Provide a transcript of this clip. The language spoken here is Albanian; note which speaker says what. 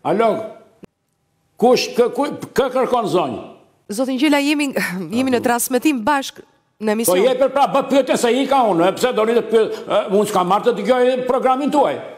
Speaker 1: Alo, kë kërkon zonjë?
Speaker 2: Zotin Gjela, jemi në transmetim bashk në emision.
Speaker 1: Po jeper pra, bë pyetje se i ka unë, pse doni të pyet, unë s'kam marrë të dëgjoj programin tuaj.